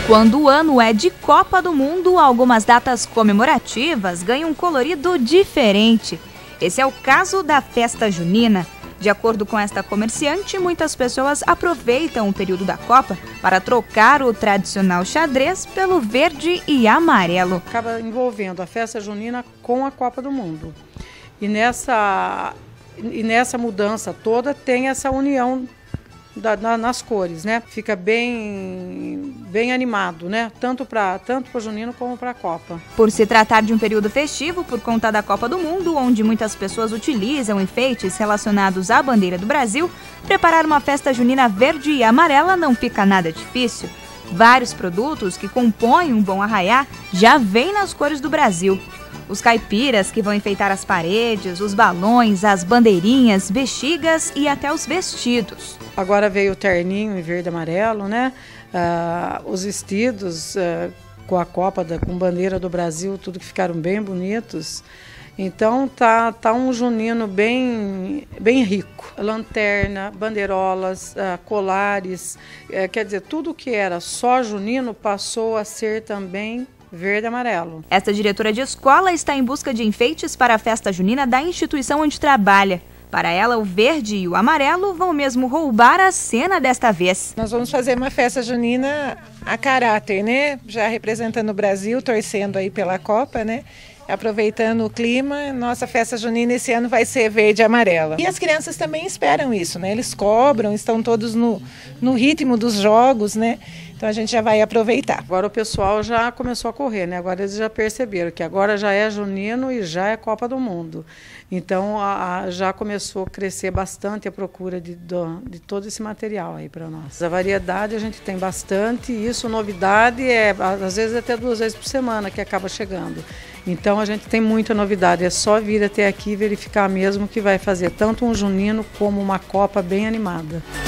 Quando o ano é de Copa do Mundo, algumas datas comemorativas ganham um colorido diferente. Esse é o caso da festa junina. De acordo com esta comerciante, muitas pessoas aproveitam o período da Copa para trocar o tradicional xadrez pelo verde e amarelo. Acaba envolvendo a festa junina com a Copa do Mundo. E nessa mudança toda tem essa união nas cores, né? Fica bem animado, né? Tanto para o junino como para a Copa. Por se tratar de um período festivo por conta da Copa do Mundo, onde muitas pessoas utilizam enfeites relacionados à bandeira do Brasil, preparar uma festa junina verde e amarela não fica nada difícil. Vários produtos que compõem um bom arraiá já vêm nas cores do Brasil. Os caipiras que vão enfeitar as paredes, os balões, as bandeirinhas, bexigas e até os vestidos. Agora veio o terninho em verde e amarelo, né? Os vestidos com a Copa, com bandeira do Brasil, tudo que ficaram bem bonitos. Então tá um junino bem rico. Lanterna, bandeirolas, colares, quer dizer, tudo que era só junino passou a ser também verde e amarelo. Esta diretora de escola está em busca de enfeites para a festa junina da instituição onde trabalha. Para ela, o verde e o amarelo vão mesmo roubar a cena desta vez. Nós vamos fazer uma festa junina a caráter, né? Já representando o Brasil, torcendo aí pela Copa, né? Aproveitando o clima, nossa festa junina esse ano vai ser verde e amarela. E as crianças também esperam isso, né? Eles cobram, estão todos no ritmo dos jogos, né? Então a gente já vai aproveitar. Agora o pessoal já começou a correr, né? Agora eles já perceberam que agora já é junino e já é Copa do Mundo. Então já começou a crescer bastante a procura de todo esse material aí para nós. A variedade a gente tem bastante e isso, novidade, às vezes até 2 vezes por semana que acaba chegando. Então a gente tem muita novidade, é só vir até aqui e verificar mesmo que vai fazer tanto um junino como uma Copa bem animada.